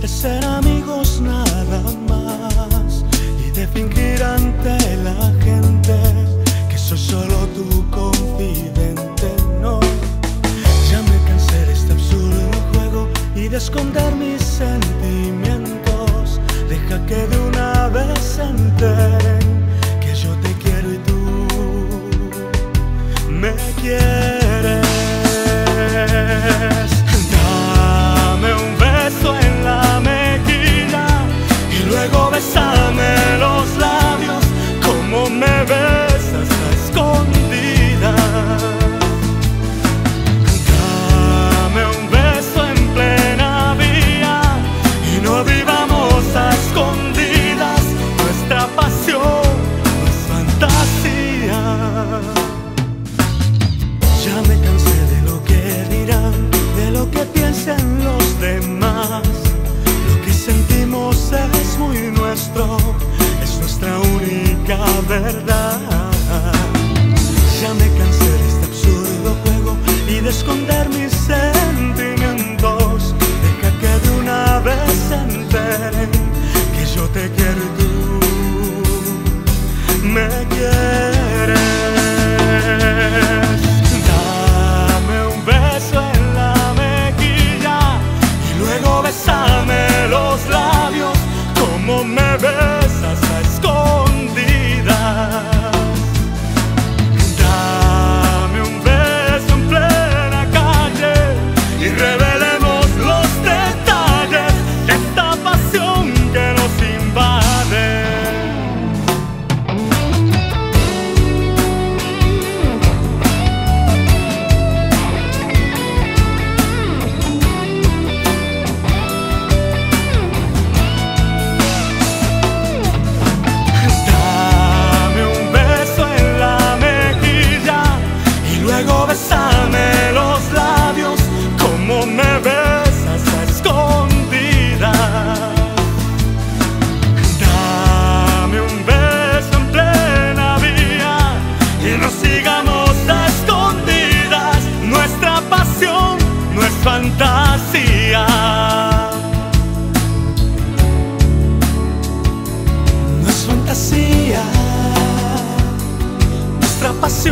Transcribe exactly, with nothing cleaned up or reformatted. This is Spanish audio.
ser amigos nada más y de fingir ante la gente que soy solo tu confidente. No, ya me cansé de este absurdo juego y de esconder mis sentimientos. Deja que de una vez se enteren que yo te quiero y tú me quieres. Dame un beso en la mejilla y luego bésame los labios como me besas a escondidas. Dame un beso en plena vía y no vivamos a escondidas. Nuestra pasión no es fantasía. Ya me cansé de lo que dirán, de lo que piensen los demás. Lo que sentimos es muy nuestro, es nuestra única verdad. Ya me cansé de este absurdo juego y de esconder mis sentimientos. Deja que de una vez se enteren que yo te quiero y tú me quieres. Bésame los labios como me besas a escondidas. Dame un beso en plena calle y revelemos los detalles de esta pasión que nos invade. Bésame los labios como me besas a escondidas. Dame un beso en plena vía y no sigamos a escondidas. Nuestra pasión no es fantasía. No es fantasía. Nuestra pasión